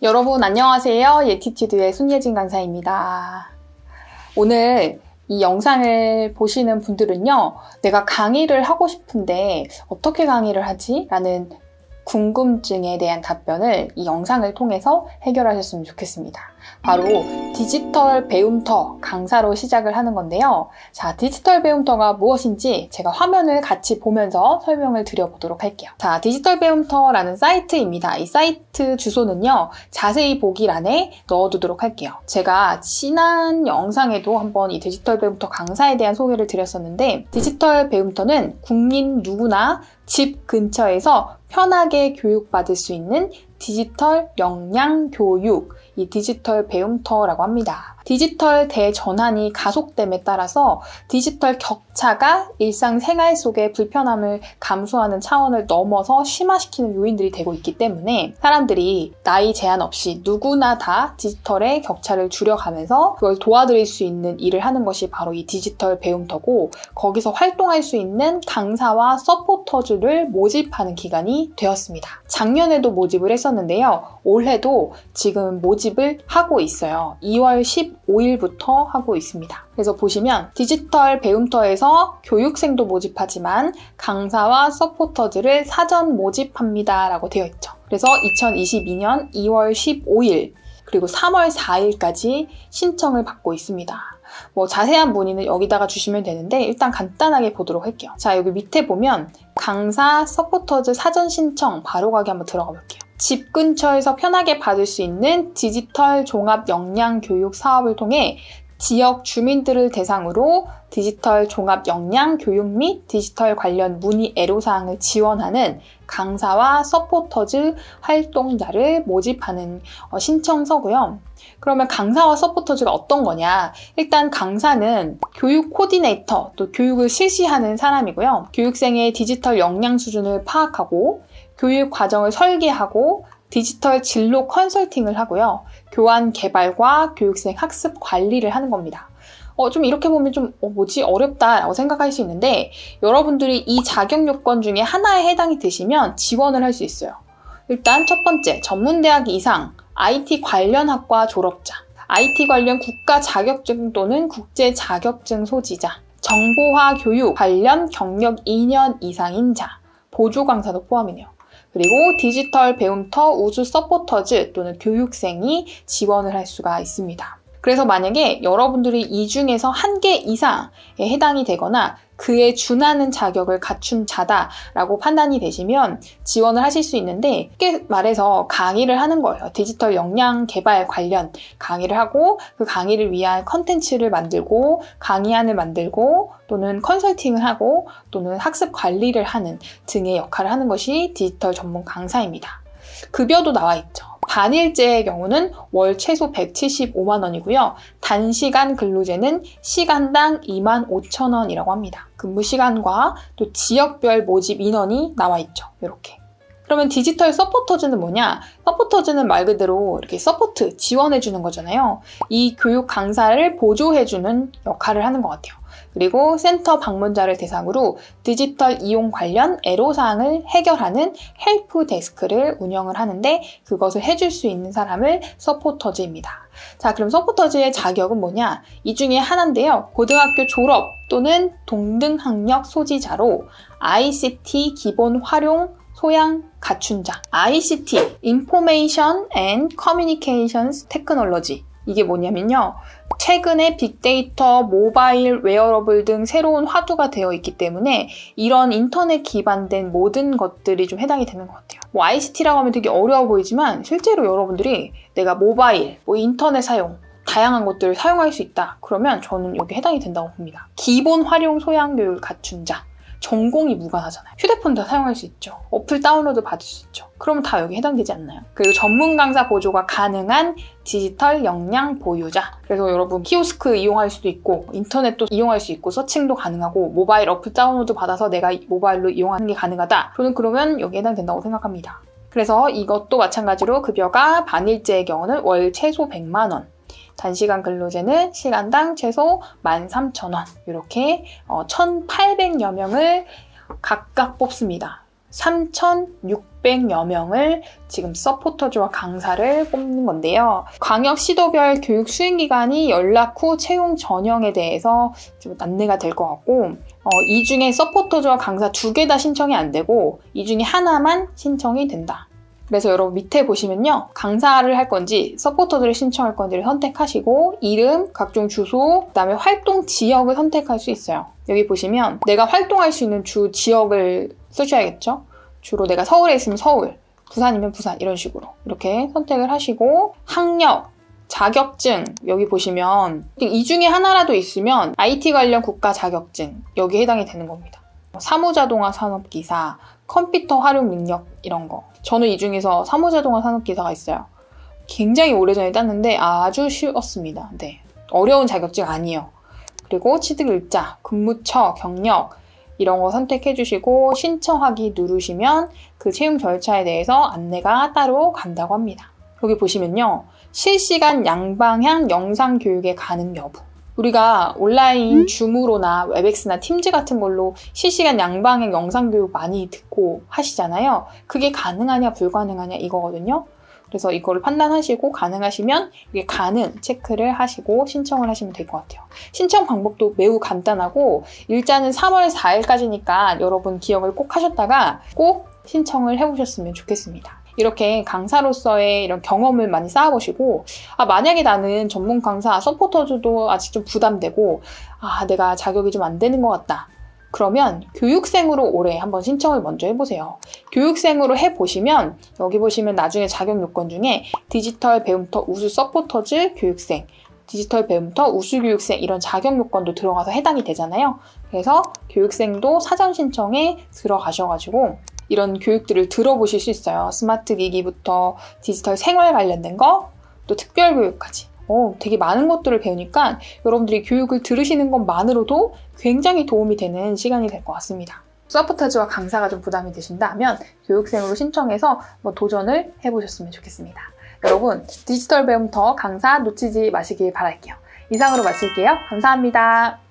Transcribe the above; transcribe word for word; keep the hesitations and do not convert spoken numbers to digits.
여러분 안녕하세요. 예티튜드의 손예진 강사입니다. 오늘 이 영상을 보시는 분들은요, 내가 강의를 하고 싶은데 어떻게 강의를 하지? 라는 궁금증에 대한 답변을 이 영상을 통해서 해결하셨으면 좋겠습니다. 바로 디지털 배움터 강사로 시작을 하는 건데요. 자, 디지털 배움터가 무엇인지 제가 화면을 같이 보면서 설명을 드려보도록 할게요. 자, 디지털 배움터라는 사이트입니다. 이 사이트 주소는요, 자세히 보기란에 넣어두도록 할게요. 제가 지난 영상에도 한번 이 디지털 배움터 강사에 대한 소개를 드렸었는데, 디지털 배움터는 국민 누구나 집 근처에서 편하게 교육받을 수 있는 디지털 역량 교육, 이 디지털 배움터라고 합니다. 디지털 대전환이 가속됨에 따라서 디지털 격차가 일상생활 속의 불편함을 감수하는 차원을 넘어서 심화시키는 요인들이 되고 있기 때문에 사람들이 나이 제한 없이 누구나 다 디지털의 격차를 줄여가면서 그걸 도와드릴 수 있는 일을 하는 것이 바로 이 디지털 배움터고, 거기서 활동할 수 있는 강사와 서포터즈를 모집하는 기간이 되었습니다. 작년에도 모집을 했었는데요. 올해도 지금 모집을 하고 있어요. 이월 십오일부터 하고 있습니다. 그래서 보시면 디지털 배움터에서 교육생도 모집하지만 강사와 서포터즈를 사전 모집합니다 라고 되어 있죠. 그래서 이천이십이년 이월 십오일 그리고 삼월 사일까지 신청을 받고 있습니다. 뭐 자세한 문의는 여기다가 주시면 되는데 일단 간단하게 보도록 할게요. 자, 여기 밑에 보면 강사 서포터즈 사전 신청 바로 가기 한번 들어가 볼게요. 집 근처에서 편하게 받을 수 있는 디지털 종합 역량 교육 사업을 통해 지역 주민들을 대상으로 디지털 종합 역량 교육 및 디지털 관련 문의 애로사항을 지원하는 강사와 서포터즈 활동자를 모집하는 신청서고요. 그러면 강사와 서포터즈가 어떤 거냐? 일단 강사는 교육 코디네이터, 또 교육을 실시하는 사람이고요. 교육생의 디지털 역량 수준을 파악하고 교육 과정을 설계하고 디지털 진로 컨설팅을 하고요. 교환 개발과 교육생 학습 관리를 하는 겁니다. 어, 좀 이렇게 보면 좀 어, 뭐지? 어렵다라고 생각할 수 있는데, 여러분들이 이 자격 요건 중에 하나에 해당이 되시면 지원을 할 수 있어요. 일단 첫 번째, 전문대학 이상 아이티 관련 학과 졸업자, 아이티 관련 국가 자격증 또는 국제 자격증 소지자, 정보화 교육 관련 경력 이 년 이상인 자, 보조 강사도 포함이네요. 그리고 디지털 배움터 우수 서포터즈 또는 교육생이 지원을 할 수가 있습니다. 그래서 만약에 여러분들이 이 중에서 한 개 이상에 해당이 되거나 그에 준하는 자격을 갖춘 자다라고 판단이 되시면 지원을 하실 수 있는데, 쉽게 말해서 강의를 하는 거예요. 디지털 역량 개발 관련 강의를 하고 그 강의를 위한 컨텐츠를 만들고 강의안을 만들고 또는 컨설팅을 하고 또는 학습 관리를 하는 등의 역할을 하는 것이 디지털 전문 강사입니다. 급여도 나와 있죠. 반일제의 경우는 월 최소 백칠십오만 원이고요. 단시간 근로제는 시간당 이만 오천 원이라고 합니다. 근무 시간과 또 지역별 모집 인원이 나와 있죠. 이렇게. 그러면 디지털 서포터즈는 뭐냐? 서포터즈는 말 그대로 이렇게 서포트, 지원해주는 거잖아요. 이 교육 강사를 보조해주는 역할을 하는 것 같아요. 그리고 센터 방문자를 대상으로 디지털 이용 관련 애로사항을 해결하는 헬프 데스크를 운영을 하는데, 그것을 해줄 수 있는 사람을 서포터즈입니다. 자, 그럼 서포터즈의 자격은 뭐냐? 이 중에 하나인데요. 고등학교 졸업 또는 동등 학력 소지자로 아이씨티 기본 활용 소양 갖춘 자. 아이씨티, Information and Communications Technology. 이게 뭐냐면요, 최근에 빅데이터, 모바일, 웨어러블 등 새로운 화두가 되어 있기 때문에 이런 인터넷 기반된 모든 것들이 좀 해당이 되는 것 같아요. 뭐 아이씨티라고 하면 되게 어려워 보이지만 실제로 여러분들이 내가 모바일, 뭐 인터넷 사용, 다양한 것들을 사용할 수 있다. 그러면 저는 여기 해당이 된다고 봅니다. 기본 활용 소양 교육을 갖춘 자. 전공이 무관하잖아요. 휴대폰 다 사용할 수 있죠. 어플 다운로드 받을 수 있죠. 그러면 다 여기 해당되지 않나요? 그리고 전문 강사 보조가 가능한 디지털 역량 보유자. 그래서 여러분 키오스크 이용할 수도 있고 인터넷도 이용할 수 있고 서칭도 가능하고 모바일 어플 다운로드 받아서 내가 모바일로 이용하는 게 가능하다. 저는 그러면 여기에 해당된다고 생각합니다. 그래서 이것도 마찬가지로 급여가 반일제의 경우는 월 최소 백만 원, 단시간 근로제는 시간당 최소 만 삼천 원, 이렇게 천팔백여 명을 각각 뽑습니다. 삼천육백여 명을 지금 서포터즈와 강사를 뽑는 건데요. 광역 시도별 교육 수행기관이 연락 후 채용 전형에 대해서 좀 안내가 될 것 같고, 어, 이 중에 서포터즈와 강사 두 개 다 신청이 안 되고 이 중에 하나만 신청이 된다. 그래서 여러분 밑에 보시면요, 강사를 할 건지 서포터즈를 신청할 건지를 선택하시고 이름, 각종 주소, 그 다음에 활동 지역을 선택할 수 있어요. 여기 보시면 내가 활동할 수 있는 주 지역을 쓰셔야겠죠. 주로 내가 서울에 있으면 서울, 부산이면 부산, 이런 식으로 이렇게 선택을 하시고, 학력, 자격증, 여기 보시면 이 중에 하나라도 있으면 아이티 관련 국가 자격증, 여기에 해당이 되는 겁니다. 사무자동화 산업기사, 컴퓨터 활용 능력, 이런 거. 저는 이 중에서 사무자동화 산업기사가 있어요. 굉장히 오래전에 땄는데 아주 쉬웠습니다. 네, 어려운 자격증 아니에요. 그리고 취득일자, 근무처, 경력 이런 거 선택해 주시고 신청하기 누르시면 그 채용 절차에 대해서 안내가 따로 간다고 합니다. 여기 보시면요, 실시간 양방향 영상 교육에 가능 여부. 우리가 온라인 줌으로나 웹엑스나 팀즈 같은 걸로 실시간 양방향 영상 교육 많이 듣고 하시잖아요. 그게 가능하냐 불가능하냐 이거거든요. 그래서 이거를 판단하시고 가능하시면 이게 가능 체크를 하시고 신청을 하시면 될 것 같아요. 신청 방법도 매우 간단하고 일자는 삼월 사일까지니까 여러분 기억을 꼭 하셨다가 꼭 신청을 해보셨으면 좋겠습니다. 이렇게 강사로서의 이런 경험을 많이 쌓아보시고, 아, 만약에 나는 전문 강사, 서포터즈도 아직 좀 부담되고, 아, 내가 자격이 좀 안 되는 것 같다. 그러면 교육생으로 올해 한번 신청을 먼저 해보세요. 교육생으로 해보시면 여기 보시면 나중에 자격 요건 중에 디지털 배움터 우수 서포터즈 교육생, 디지털 배움터 우수 교육생 이런 자격 요건도 들어가서 해당이 되잖아요. 그래서 교육생도 사전 신청에 들어가셔가지고 이런 교육들을 들어보실 수 있어요. 스마트 기기부터 디지털 생활 관련된 거, 또 특별 교육까지. 오, 되게 많은 것들을 배우니까 여러분들이 교육을 들으시는 것만으로도 굉장히 도움이 되는 시간이 될 것 같습니다. 서포터즈와 강사가 좀 부담이 되신다면 교육생으로 신청해서 뭐 도전을 해보셨으면 좋겠습니다. 여러분, 디지털 배움터 강사 놓치지 마시길 바랄게요. 이상으로 마칠게요. 감사합니다.